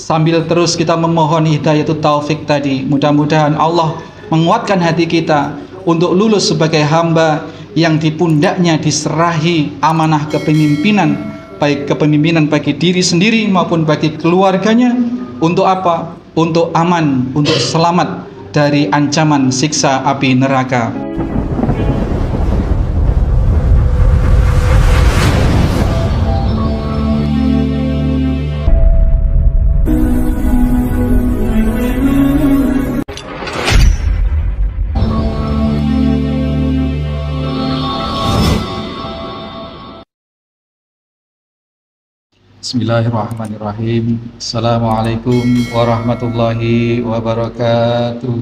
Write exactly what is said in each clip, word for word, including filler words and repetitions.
sambil terus kita memohon hidayatul taufik tadi, mudah-mudahan Allah menguatkan hati kita untuk lulus sebagai hamba yang di pundaknya diserahi amanah kepemimpinan, baik kepemimpinan bagi diri sendiri maupun bagi keluarganya. Untuk apa? Untuk aman, untuk selamat dari ancaman siksa api neraka. Bismillahirrahmanirrahim. Assalamualaikum warahmatullahi wabarakatuh.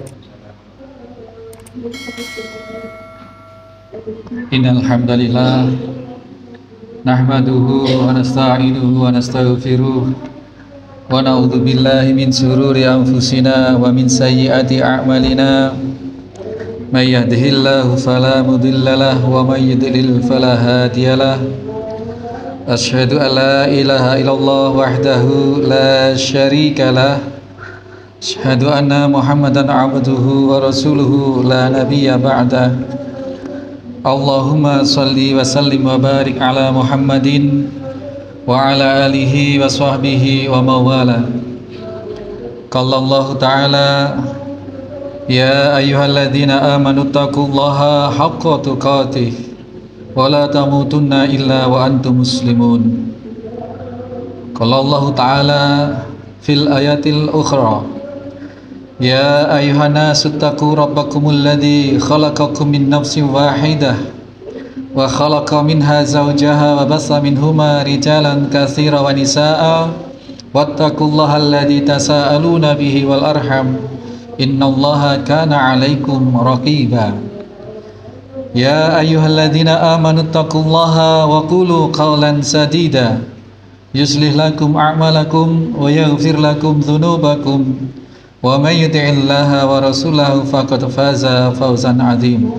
Innal hamdalillah nahmaduhu wa nasta'inuhu wa nastaghfiruh wa na'udzu billahi min shururi anfusina wa min sayyiati a'malina. May yahdihillahu fala mudilla lahu wa may yudlil fala hadiyalah. Asyhadu an la ilaha illallah wahdahu la syarika lah. Asyhadu anna Muhammadan abduhu wa rasuluhu la nabiyya ba'dah. Allahumma salli wa sallim wa barik ala Muhammadin wa ala alihi wa sahbihi wa mawala. Qala Allah ta'ala, ya ayyuhalladzina amanu taqullaha haqqa tuqatih wa la tamutunna illa wa antum muslimun. Qala Allah ta'ala fil ayatil ukhra, ya ayuhan nasu taqu rabbakumul ladzi khalaqakum min nafsin wahidah wa khalaqa minha zawjaha wa bassa minhuma rijalan katsiran wa nisaa'a wattaqullaha alladzi tasaaluna bihi wal arham innallaha kana 'alaikum raqiba. Ya ayyuhalladzina amanu taqullaha wa qulu qawlan sadida yuslih lakum a'malakum wa yaghfir lakum dhunubakum wa may yuti'illaha wa rasulahu faqad faza fawzan 'azim.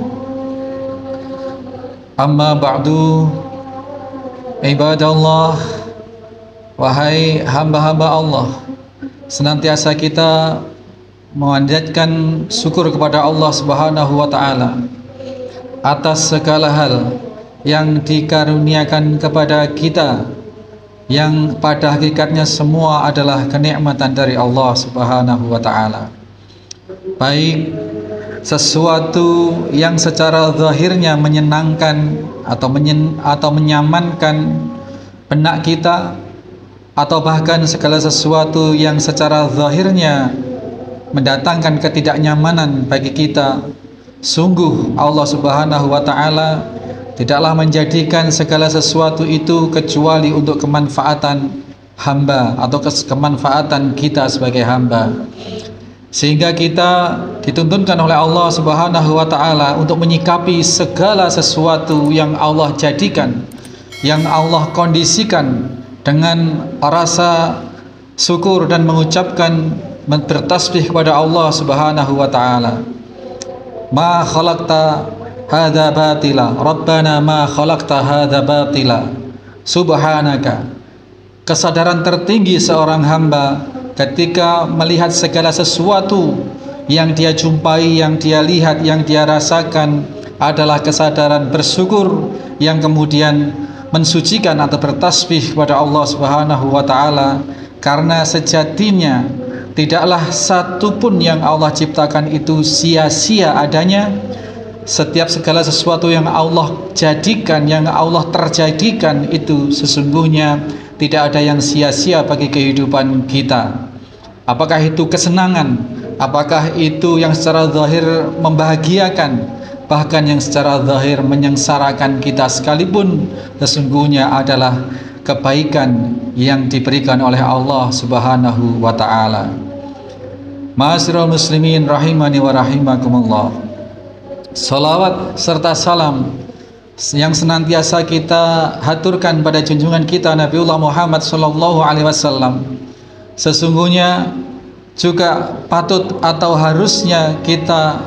Amma ba'du, ibadallah, wahai hamba-hamba Allah, senantiasa kita memanjatkan syukur kepada Allah Subhanahu wa taala atas segala hal yang dikaruniakan kepada kita, yang pada hakikatnya semua adalah kenikmatan dari Allah Subhanahu wa taala. Baik sesuatu yang secara zahirnya menyenangkan atau menyen, atau menyamankan benak kita, atau bahkan segala sesuatu yang secara zahirnya mendatangkan ketidaknyamanan bagi kita. Sungguh Allah Subhanahu wa taala tidaklah menjadikan segala sesuatu itu kecuali untuk kemanfaatan hamba atau kemanfaatan kita sebagai hamba. Sehingga kita dituntunkan oleh Allah Subhanahu wa taala untuk menyikapi segala sesuatu yang Allah jadikan, yang Allah kondisikan dengan rasa syukur dan mengucapkan bertasbih kepada Allah Subhanahu wa taala. Ma khalaqta hadza batila rabbana ma khalaqta hadza batila subhanaka. Kesadaran tertinggi seorang hamba ketika melihat segala sesuatu yang dia jumpai, yang dia lihat, yang dia rasakan adalah kesadaran bersyukur yang kemudian mensucikan atau bertasbih kepada Allah Subhanahu wa taala, karena sejatinya tidaklah satu pun yang Allah ciptakan itu sia-sia adanya. Setiap segala sesuatu yang Allah jadikan, yang Allah terjadikan itu sesungguhnya tidak ada yang sia-sia bagi kehidupan kita. Apakah itu kesenangan, apakah itu yang secara zahir membahagiakan, bahkan yang secara zahir menyengsarakan kita sekalipun, sesungguhnya adalah kebaikan yang diberikan oleh Allah Subhanahu wa taala. Ma'asyiral muslimin rahimani wa rahimakumullah. Salawat serta salam yang senantiasa kita haturkan pada junjungan kita Nabiullah Muhammad sallallahu alaihi wasallam sesungguhnya juga patut atau harusnya kita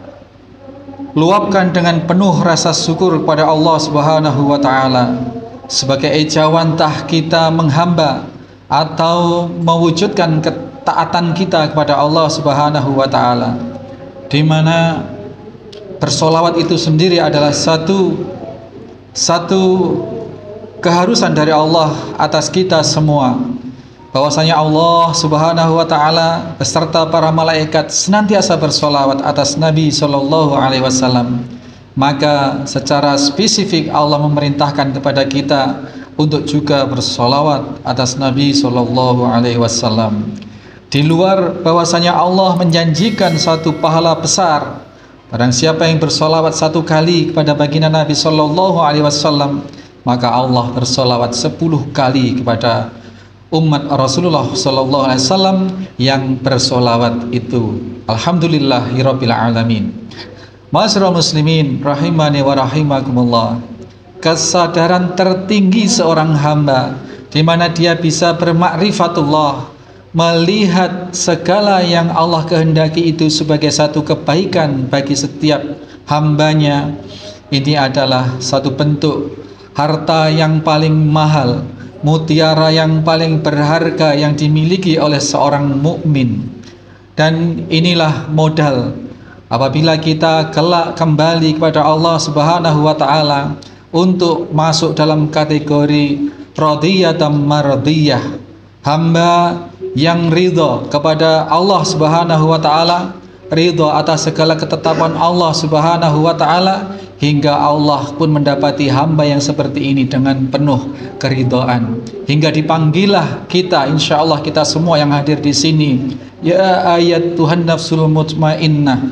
luapkan dengan penuh rasa syukur kepada Allah Subhanahu wa taala sebagai ejawantah kita menghamba atau mewujudkan ketaatan kita kepada Allah Subhanahu wa taala, di mana bersolawat itu sendiri adalah satu satu keharusan dari Allah atas kita semua, bahwasanya Allah Subhanahu wa taala beserta para malaikat senantiasa bersolawat atas Nabi Shallallahu alaihi wasallam. Maka secara spesifik Allah memerintahkan kepada kita untuk juga bersolawat atas Nabi Shallallahu alaihi wasallam. Di luar bahwasanya Allah menjanjikan satu pahala besar, barang siapa yang bersolawat satu kali kepada baginda Nabi Shallallahu alaihi wasallam, maka Allah bersolawat sepuluh kali kepada umat Rasulullah Shallallahu alaihi wasallam yang bersolawat itu. Alhamdulillahirabbil alamin. Ma'asyiral muslimin rahimani wa rahimakumullah. Kesadaran tertinggi seorang hamba di mana dia bisa bermakrifatullah, melihat segala yang Allah kehendaki itu sebagai satu kebaikan bagi setiap hambanya. Ini adalah satu bentuk harta yang paling mahal, mutiara yang paling berharga yang dimiliki oleh seorang mukmin. Dan inilah modal apabila kita kelak kembali kepada Allah Subhanahu wa taala untuk masuk dalam kategori radiyatan mardiyah, hamba yang ridho kepada Allah Subhanahu wa taala, ridho atas segala ketetapan Allah Subhanahu wa taala, hingga Allah pun mendapati hamba yang seperti ini dengan penuh keridhaan, hingga dipanggillah kita, insya Allah kita semua yang hadir di sini, ya ayat Tuhan nafsul mutmainnah,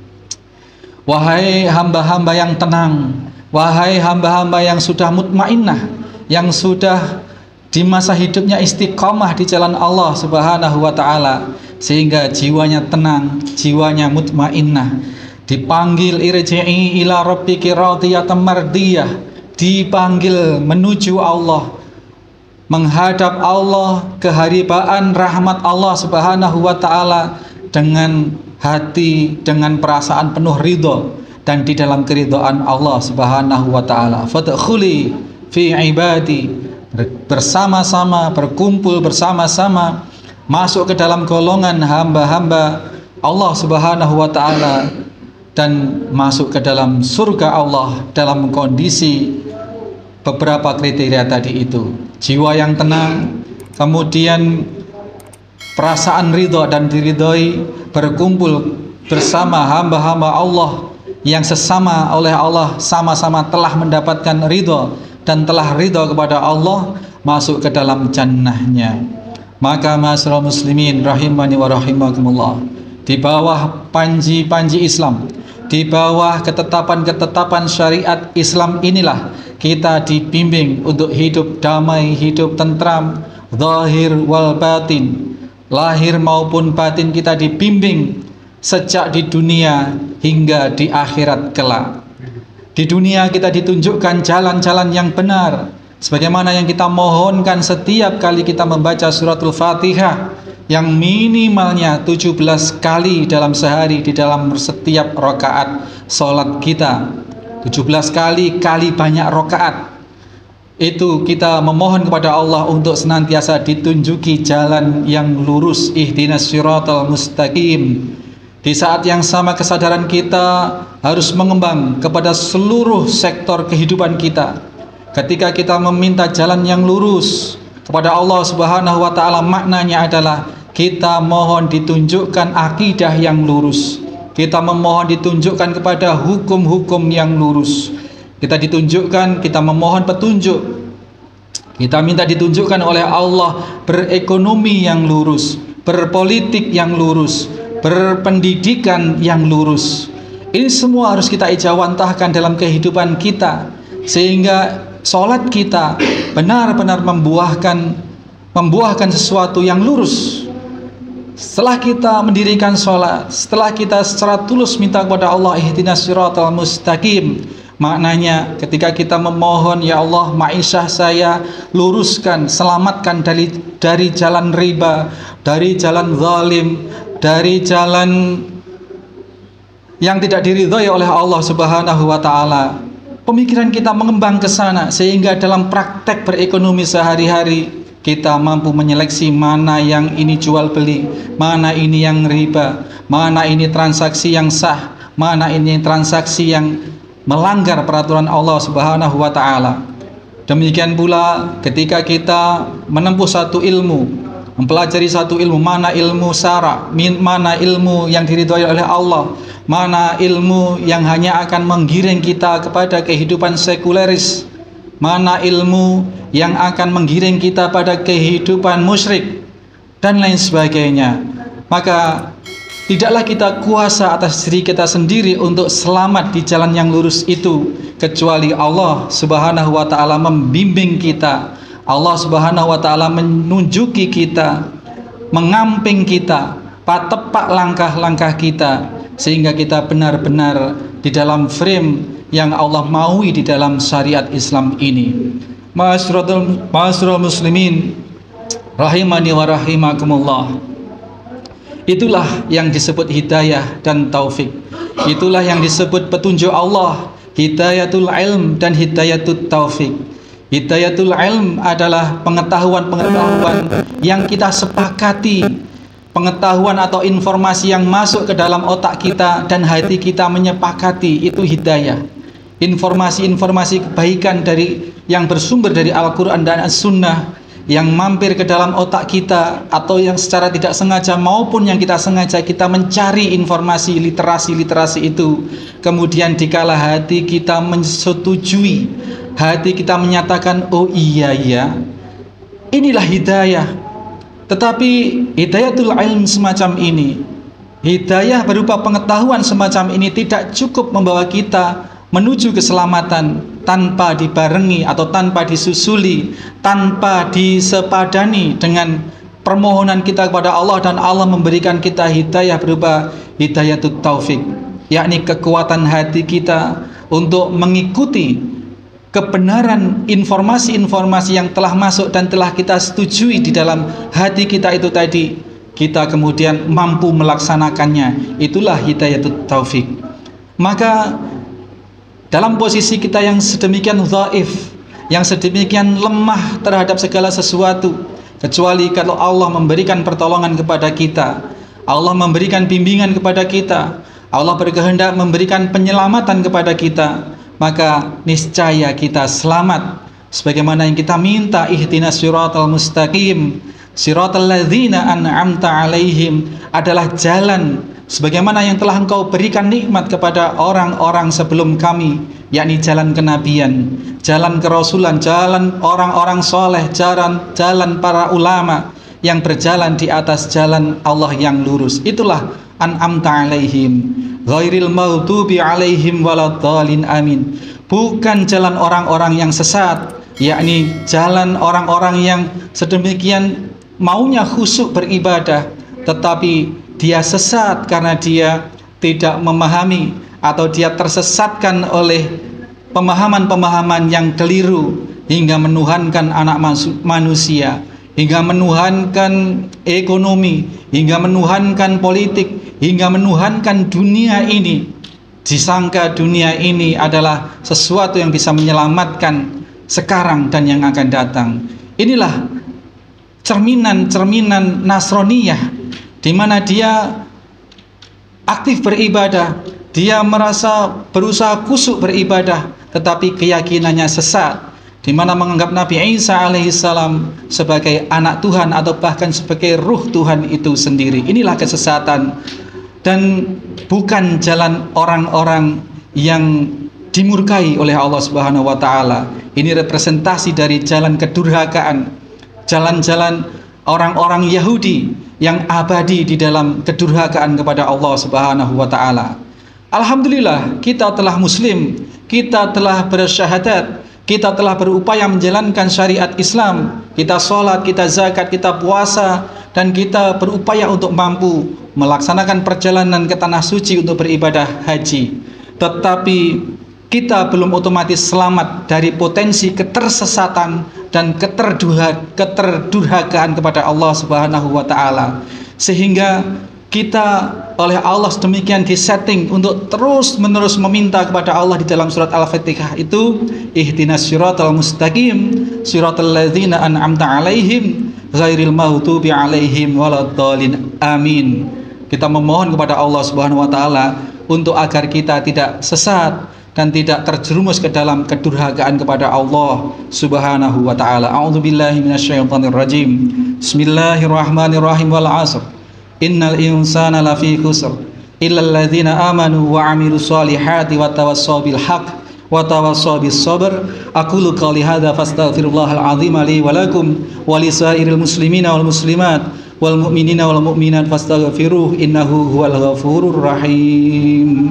wahai hamba-hamba yang tenang, wahai hamba-hamba yang sudah mutmainnah, yang sudah di masa hidupnya istiqomah di jalan Allah Subhanahu wa taala, sehingga jiwanya tenang, jiwanya mutmainnah, dipanggil irji'i ila rabbiki radiyatan mardiyah, dipanggil menuju Allah, menghadap Allah, keharibaan rahmat Allah Subhanahu wa taala dengan hati, dengan perasaan penuh ridho, dan di dalam keridhaan Allah Subhanahu wa taala. Fadkhuli fi ibadi, bersama-sama, berkumpul bersama-sama, masuk ke dalam golongan hamba-hamba Allah Subhanahu wa taala, dan masuk ke dalam surga Allah dalam kondisi beberapa kriteria tadi itu. Jiwa yang tenang, kemudian perasaan ridho dan diridhoi, berkumpul bersama hamba-hamba Allah yang sesama oleh Allah, sama-sama telah mendapatkan ridho dan telah ridho kepada Allah, masuk ke dalam jannahnya. Maka ma'asyiral muslimin rahimani wa rahimakumullah, di bawah panji-panji Islam, di bawah ketetapan-ketetapan syariat Islam inilah kita dibimbing untuk hidup damai, hidup tentram, zahir wal batin, lahir maupun batin kita dibimbing sejak di dunia hingga di akhirat kelak. Di dunia kita ditunjukkan jalan-jalan yang benar, sebagaimana yang kita mohonkan setiap kali kita membaca suratul Fatihah, yang minimalnya tujuh belas kali dalam sehari di dalam setiap rakaat sholat kita. tujuh belas kali kali banyak rakaat. Itu kita memohon kepada Allah untuk senantiasa ditunjuki jalan yang lurus, ihdinas siratal mustaqim. Di saat yang sama kesadaran kita harus mengembang kepada seluruh sektor kehidupan kita. Ketika kita meminta jalan yang lurus kepada Allah Subhanahu wa taala, maknanya adalah kita mohon ditunjukkan akidah yang lurus. Kita memohon ditunjukkan kepada hukum-hukum yang lurus. Kita ditunjukkan, kita memohon petunjuk. Kita minta ditunjukkan oleh Allah berekonomi yang lurus, berpolitik yang lurus, berpendidikan yang lurus. Ini semua harus kita ijawantahkan dalam kehidupan kita, sehingga sholat kita benar-benar membuahkan membuahkan sesuatu yang lurus. Setelah kita mendirikan sholat, setelah kita secara tulus minta kepada Allah ihdinas siratal mustaqim, maknanya ketika kita memohon, ya Allah, ma'isyah saya luruskan, selamatkan dari dari jalan riba, dari jalan zalim, dari jalan yang tidak diridhoi oleh Allah Subhanahu wa taala. Pemikiran kita mengembang ke sana, sehingga dalam praktek berekonomi sehari-hari kita mampu menyeleksi mana yang ini jual beli, mana ini yang riba, mana ini transaksi yang sah, mana ini transaksi yang melanggar peraturan Allah Subhanahu wa taala. Demikian pula ketika kita menempuh satu ilmu, mempelajari satu ilmu, mana ilmu syara, mana ilmu yang diridhoi oleh Allah, mana ilmu yang hanya akan menggiring kita kepada kehidupan sekuleris, mana ilmu yang akan menggiring kita pada kehidupan musyrik dan lain sebagainya. Maka tidaklah kita kuasa atas diri kita sendiri untuk selamat di jalan yang lurus itu, kecuali Allah Subhanahu wa taala membimbing kita, Allah Subhanahu wa taala menunjuki kita, mengamping kita, tepat langkah-langkah kita, sehingga kita benar-benar di dalam frame yang Allah maui di dalam syariat Islam ini. Ma'asyiral muslimin rahimani wa rahimakumullah. Itulah yang disebut hidayah dan taufik. Itulah yang disebut petunjuk Allah, hidayatul ilm dan hidayatul taufik. Hidayatul ilm adalah pengetahuan-pengetahuan yang kita sepakati, pengetahuan atau informasi yang masuk ke dalam otak kita dan hati kita menyepakati, itu hidayah. Informasi-informasi kebaikan dari yang bersumber dari Al-Quran dan As-Sunnah yang mampir ke dalam otak kita, atau yang secara tidak sengaja maupun yang kita sengaja, kita mencari informasi literasi-literasi itu, kemudian dikala hati kita menyetujui, hati kita menyatakan oh iya iya, inilah hidayah. Tetapi hidayatul ilm semacam ini, hidayah berupa pengetahuan semacam ini tidak cukup membawa kita menuju keselamatan tanpa dibarengi atau tanpa disusuli, tanpa disepadani dengan permohonan kita kepada Allah, dan Allah memberikan kita hidayah berupa hidayatut taufik, yakni kekuatan hati kita untuk mengikuti kebenaran informasi-informasi yang telah masuk dan telah kita setujui di dalam hati kita itu tadi, kita kemudian mampu melaksanakannya. Itulah hidayatut taufik. Maka dalam posisi kita yang sedemikian dhaif, yang sedemikian lemah terhadap segala sesuatu, kecuali kalau Allah memberikan pertolongan kepada kita, Allah memberikan bimbingan kepada kita, Allah berkehendak memberikan penyelamatan kepada kita, maka niscaya kita selamat. Sebagaimana yang kita minta, ihdinas siratal mustaqim, siratal ladzina an'amta alaihim, adalah jalan sebagaimana yang telah Engkau berikan nikmat kepada orang-orang sebelum kami, yakni jalan kenabian, jalan kerasulan, jalan orang-orang soleh, jalan jalan para ulama yang berjalan di atas jalan Allah yang lurus. Itulah an'amta alaihim ghairil maghdubi alaihim waladhdallin, amin. Bukan jalan orang-orang yang sesat, yakni jalan orang-orang yang sedemikian maunya khusyuk beribadah, tetapi dia sesat karena dia tidak memahami, atau dia tersesatkan oleh pemahaman-pemahaman yang keliru hingga menuhankan anak manusia, hingga menuhankan ekonomi, hingga menuhankan politik, hingga menuhankan dunia ini. Disangka dunia ini adalah sesuatu yang bisa menyelamatkan sekarang dan yang akan datang. Inilah cerminan-cerminan Nasroniyah, di mana dia aktif beribadah, dia merasa berusaha khusyuk beribadah, tetapi keyakinannya sesat, di mana menganggap Nabi Isa alaihissalam sebagai anak Tuhan atau bahkan sebagai ruh Tuhan itu sendiri. Inilah kesesatan dan bukan jalan orang-orang yang dimurkai oleh Allah Subhanahu wa taala. Ini representasi dari jalan kedurhakaan, jalan-jalan orang-orang Yahudi yang abadi di dalam kedurhakaan kepada Allah Subhanahu wa taala. Alhamdulillah, kita telah muslim, kita telah bersyahadat, kita telah berupaya menjalankan syariat Islam, kita sholat, kita zakat, kita puasa, dan kita berupaya untuk mampu melaksanakan perjalanan ke tanah suci untuk beribadah haji. Tetapi kita belum otomatis selamat dari potensi ketersesatan dan keterdurhakaan kepada Allah Subhanahu wa taala. Sehingga Kita oleh Allah sedemikian disetting untuk terus menerus meminta kepada Allah di dalam surat Al-Fatihah itu, ihdinas siratal mustaqim siratal ladzina an'amta alaihim ghairil maghdubi alaihim waladdallin. Amin. Kita memohon kepada Allah Subhanahu wa taala untuk agar kita tidak sesat dan tidak terjerumus ke dalam kedurhakaan kepada Allah Subhanahu wa taala. A'udzubillahi minasyaitonir rajim. Bismillahirrahmanirrahim. Wal 'asr. Innal insana lafi khusr illal ladzina amanu wa 'amilus solihati wa tawassaw bil haqq wa tawassaw bis sabr. Aqulu qouli hadza fastaghfirullahal 'azim li wa lakum wa lisairil muslimina wal muslimat wal mu'minina wal mu'minat fastaghfiruhu innahu huwal ghafurur rahim.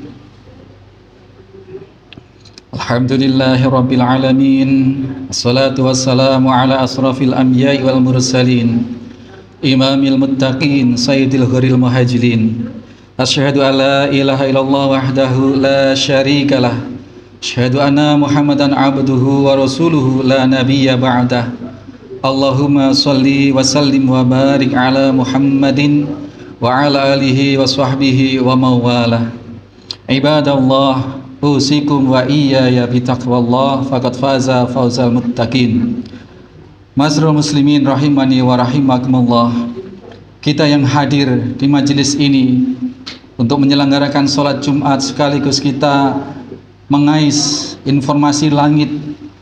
Alhamdulillahi rabbil alamin. Assalatu wassalamu ala asrafil anbiya'i wal mursalin, imamil muttaqin, sayyidil ghuril muhajirin. Asyhadu an la ilaha illallah wahdahu la syarikalah. Asyhadu anna Muhammadan abduhu wa rasuluhu la nabiyya ba'dah. Allahumma shalli wa sallim wa barik ala Muhammadin wa ala alihi wa sahbihi wa mawalah. Ibadallah, usikum wa iyaya bitaqwallah faqad faza fawzal muttaqin. Masrul muslimin rahimani wa rahimakumullah. Kita yang hadir di majelis ini untuk menyelenggarakan sholat Jumat sekaligus kita mengais informasi langit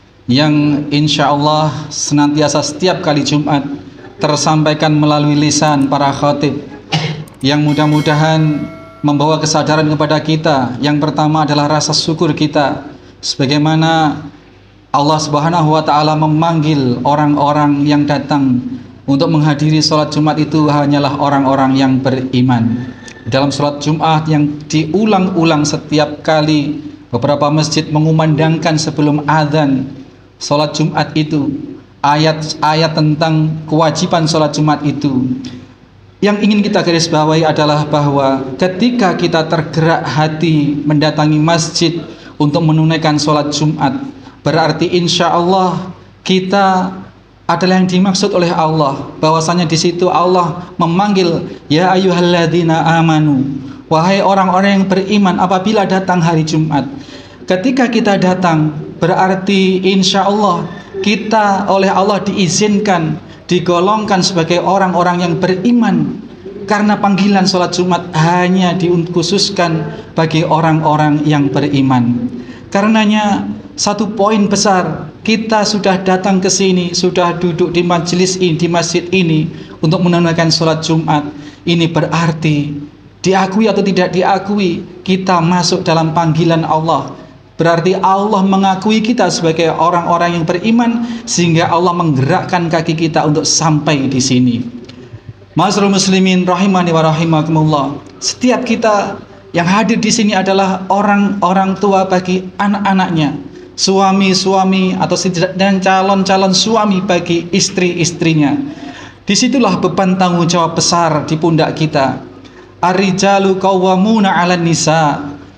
yang insya Allah senantiasa setiap kali Jumat tersampaikan melalui lisan para khatib, yang mudah-mudahan membawa kesadaran kepada kita. Yang pertama adalah rasa syukur kita, sebagaimana Allah Subhanahu wa taala memanggil orang-orang yang datang untuk menghadiri sholat Jumat itu hanyalah orang-orang yang beriman. Dalam sholat Jumat yang diulang-ulang setiap kali beberapa masjid mengumandangkan sebelum azan sholat Jumat itu, ayat-ayat tentang kewajiban sholat Jumat itu. Yang ingin kita garis bawahi adalah bahwa ketika kita tergerak hati mendatangi masjid untuk menunaikan sholat Jumat, berarti insya Allah kita adalah yang dimaksud oleh Allah. Bahwasanya di situ Allah memanggil, ya ayyuhalladzina amanu, wahai orang-orang yang beriman apabila datang hari Jumat. Ketika kita datang, berarti insya Allah kita oleh Allah diizinkan, digolongkan sebagai orang-orang yang beriman. Karena panggilan sholat Jumat hanya dikhususkan bagi orang-orang yang beriman. Karenanya satu poin besar, kita sudah datang ke sini, sudah duduk di majelis ini, di masjid ini untuk menunaikan sholat Jumat. Ini berarti diakui atau tidak diakui, kita masuk dalam panggilan Allah. Berarti Allah mengakui kita sebagai orang-orang yang beriman, sehingga Allah menggerakkan kaki kita untuk sampai di sini. Ma'asyiral muslimin rahimani wa rahimakumullah. Setiap kita yang hadir di sini adalah orang-orang tua bagi anak-anaknya, suami-suami atau dan calon-calon suami bagi istri-istrinya. Disitulah beban tanggung jawab besar di pundak kita. Ar-rijalu qawwamuna 'alan nisa,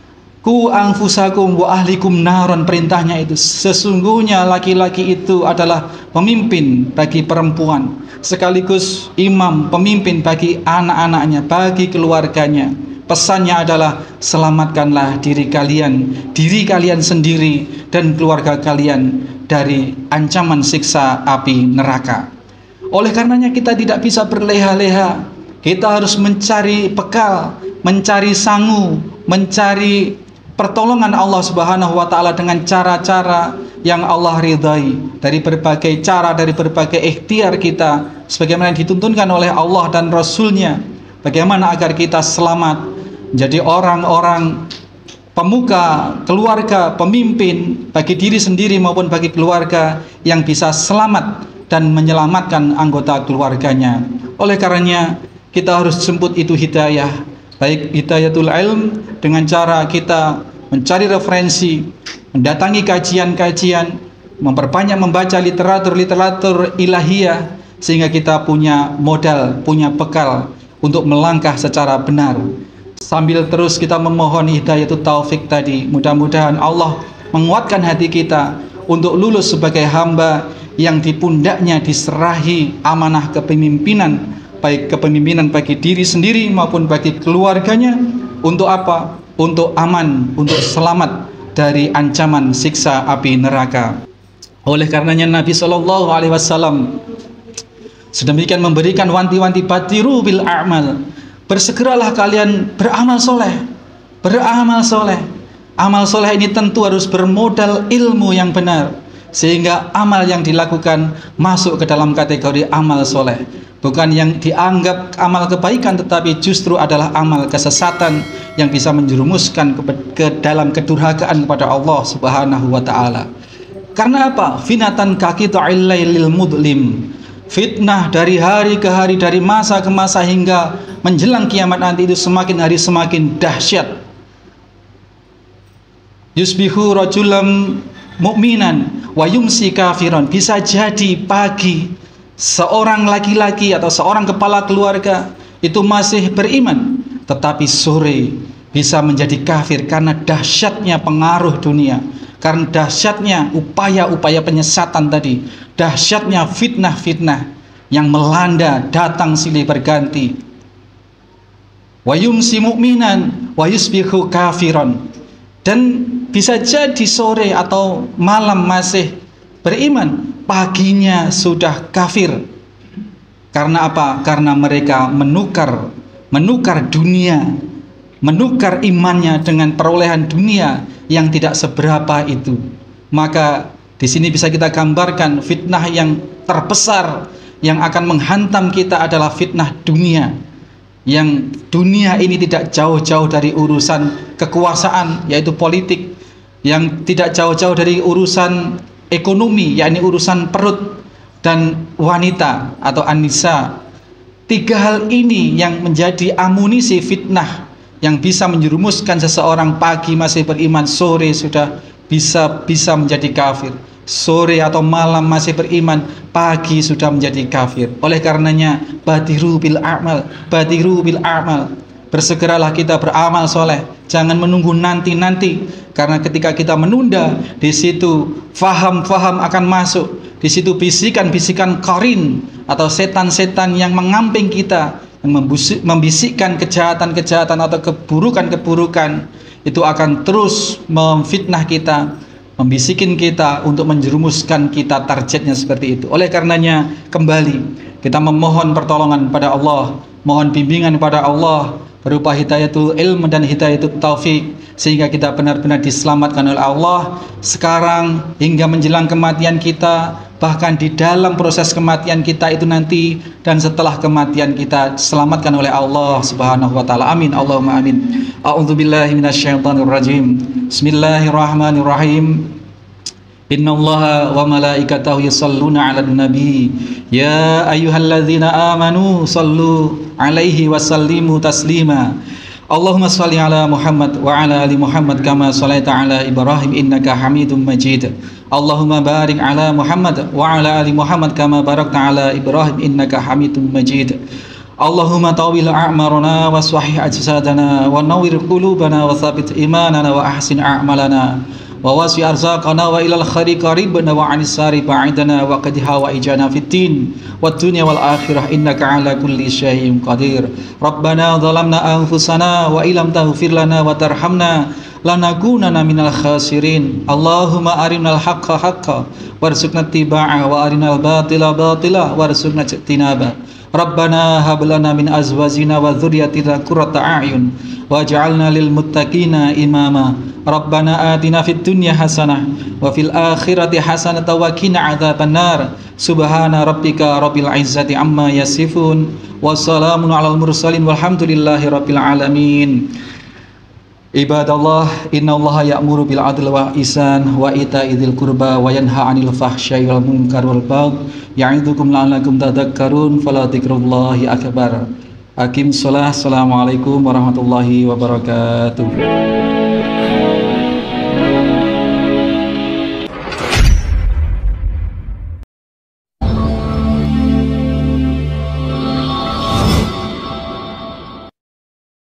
ku anfusakum wa ahlikum naron. Perintahnya itu, sesungguhnya laki-laki itu adalah pemimpin bagi perempuan, sekaligus imam, pemimpin bagi anak-anaknya, bagi keluarganya. Pesannya adalah selamatkanlah diri kalian, diri kalian sendiri dan keluarga kalian dari ancaman siksa api neraka. Oleh karenanya kita tidak bisa berleha-leha. Kita harus mencari bekal, mencari sangu, mencari pertolongan Allah Subhanahu wa taala dengan cara-cara yang Allah ridhai, dari berbagai cara, dari berbagai ikhtiar kita sebagaimana yang dituntunkan oleh Allah dan Rasul-Nya. Bagaimana agar kita selamat menjadi orang-orang pemuka, keluarga, pemimpin bagi diri sendiri maupun bagi keluarga yang bisa selamat dan menyelamatkan anggota keluarganya. Oleh karenanya kita harus jemput itu hidayah, baik hidayatul ilm dengan cara kita mencari referensi, mendatangi kajian-kajian, memperbanyak membaca literatur-literatur ilahiyah, sehingga kita punya modal, punya bekal untuk melangkah secara benar. Sambil terus kita memohon hidayatul taufik tadi, mudah-mudahan Allah menguatkan hati kita untuk lulus sebagai hamba yang di pundaknya diserahi amanah kepemimpinan baik kepemimpinan bagi diri sendiri maupun bagi keluarganya. Untuk apa? Untuk aman, untuk selamat dari ancaman siksa api neraka. Oleh karenanya Nabi Shallallahu Alaihi Wasallam sedemikian memberikan wanti-wanti, badiru bil a'mal, bersegeralah kalian beramal soleh, beramal soleh. Amal soleh ini tentu harus bermodal ilmu yang benar, sehingga amal yang dilakukan masuk ke dalam kategori amal soleh, bukan yang dianggap amal kebaikan, tetapi justru adalah amal kesesatan yang bisa menjerumuskan ke, ke dalam kedurhakaan kepada Allah Subhanahu wa Ta'ala. Karena apa? Finatan kaki ta'il mudlim, fitnah dari hari ke hari, dari masa ke masa hingga menjelang kiamat nanti itu semakin hari semakin dahsyat. Yusbihu rajulam mu'minan wa yumsi kafiran. Bisa jadi pagi seorang laki-laki atau seorang kepala keluarga itu masih beriman, tetapi sore bisa menjadi kafir karena dahsyatnya pengaruh dunia, karena dahsyatnya upaya-upaya penyesatan tadi, dahsyatnya fitnah-fitnah yang melanda datang silih berganti. Wa yumsi mu'minan wa yusbihu kafiran. Dan bisa jadi sore atau malam masih beriman, paginya sudah kafir. Karena apa? Karena mereka menukar menukar dunia, menukar imannya dengan perolehan dunia yang tidak seberapa itu. Maka di sini bisa kita gambarkan fitnah yang terbesar yang akan menghantam kita adalah fitnah dunia. Yang dunia ini tidak jauh-jauh dari urusan kekuasaan, yaitu politik, yang tidak jauh-jauh dari urusan ekonomi, yakni urusan perut dan wanita atau anisa. Tiga hal ini yang menjadi amunisi fitnah yang bisa menjerumuskan seseorang pagi masih beriman, sore sudah bisa bisa menjadi kafir. Sore atau malam masih beriman, pagi sudah menjadi kafir. Oleh karenanya badiru bil a'mal, badiru bil a'mal, bersegeralah kita beramal soleh, jangan menunggu nanti-nanti, karena ketika kita menunda, di situ faham-faham akan masuk, di situ bisikan-bisikan qarin atau setan-setan yang mengamping kita, yang membisikkan kejahatan-kejahatan atau keburukan-keburukan, itu akan terus memfitnah kita, membisikin kita untuk menjerumuskan kita targetnya seperti itu. Oleh karenanya kembali kita memohon pertolongan pada Allah, mohon bimbingan pada Allah berupa hidayatul ilm dan hidayatul taufik, sehingga kita benar-benar diselamatkan oleh Allah sekarang hingga menjelang kematian kita, bahkan di dalam proses kematian kita itu nanti, dan setelah kematian kita diselamatkan oleh Allah Subhanahu wa Ta'ala. Amin Allahumma amin. A'udzubillahi minasyaitonirrajim. Bismillahirrahmanirrahim. Innallaha wa malaikatahu yusalluna 'alan nabi ya ayyuhalladzina amanu sallu 'alaihi wa sallimu taslima. Allahumma shalli 'ala Muhammad wa 'ala ali Muhammad kama shallaita 'ala Ibrahim innaka Hamidum Majid. Allahumma barik 'ala Muhammad wa 'ala ali Muhammad kama barakta 'ala Ibrahim innaka Hamidum Majid. Allahumma tawil a'marana wa sahih ajsadana wa nawwir qulubana wa thabbit imanana wa ahsin a'malana wa wasi arzaqana wa ilal khairi qaribna wa anis sari ba'idana wa qad hawaijana fid din wad dunya wal akhirah innaka ala kulli syai'in qadir. Rabbana dhalamna anfusana wa illam taghfir lana wa tarhamna lanakunanna minal khasirin. Allahumma arinal haqqa haqqa warzuqna ittiba'ah wa arinal batila batila warzuqna ijtinaba. Rabbana hab lana min azwajina wa dzurriyyatina qurrata a'yun waj'alna lil muttaqina imama. Rabbana atina fid dunya hasanah wa fil akhirati hasanah wa qina adzabannar. Subhana rabbika rabbil izzati amma yasifun wa salamun alal mursalin walhamdulillahi rabbil alamin. Ibadallah, innallaha ya'muru bil adli wa ihsan wa ita'i dzil qurba wa yanha 'anil fahsya'i wal munkari wal baghi ya'idzukum la'allakum tadhakkarun. Fala dzikrullahi akbar. Aqim shalah. Assalamualaikum warahmatullahi wabarakatuh.